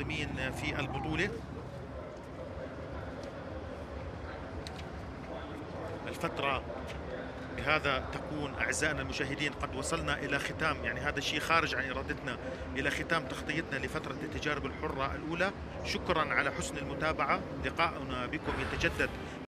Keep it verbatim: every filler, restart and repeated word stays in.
المنظمين في البطولة. الفترة بهذا تكون أعزائنا المشاهدين قد وصلنا إلى ختام، يعني هذا الشيء خارج عن إرادتنا، إلى ختام تغطيتنا لفترة التجارب الحرة الأولى. شكرا على حسن المتابعة، لقاؤنا بكم يتجدد